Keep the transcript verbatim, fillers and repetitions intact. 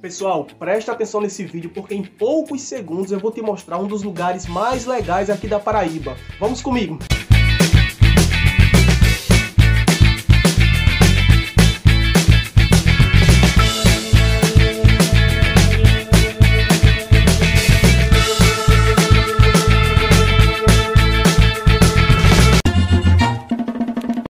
Pessoal, presta atenção nesse vídeo porque em poucos segundos eu vou te mostrar um dos lugares mais legais aqui da Paraíba. Vamos comigo!